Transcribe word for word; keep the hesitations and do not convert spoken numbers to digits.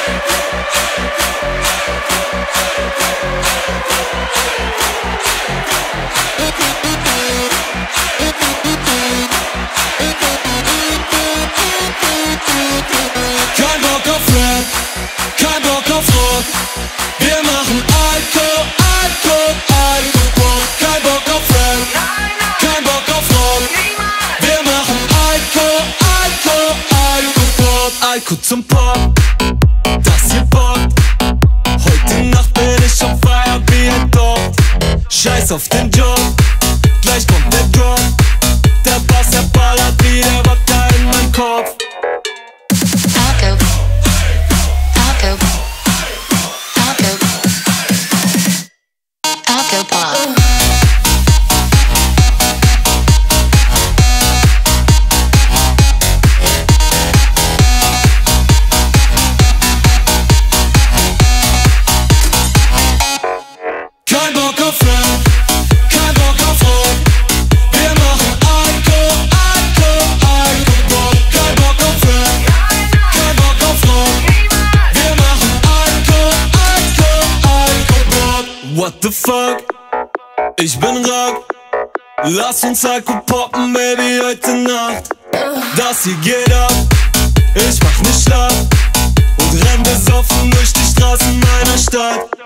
Kein Bock auf Rap, kein Bock auf Rock. Wir machen Alko, Alko, Alko-Pop. Kein Bock auf Rap, kein Bock auf Rock. Wir machen Alko, Alko, Alko-Pop. Alko zum Pop, das hier bockt. Heute Nacht bin ich auf Feier wie ein Dog. Scheiß auf den Job, gleich kommt der Drop. Der Bass, der ballert wie der Wodka in mein Kopf. Alko, Alko, Alko, Alko-Pop. Kein Bock auf Rap, kein Bock auf Rock. Wir machen Alko, Alko, Alko-Pop. Kein Bock auf Rap, kein Bock auf Rock. Wir machen Alko, Alko, Alko-Pop. What the fuck? Ich bin Rock. Lass uns Alko poppen, Baby, heute Nacht. Das hier geht ab, ich mach nicht schlapp und renn besoffen durch die Straßen meiner Stadt.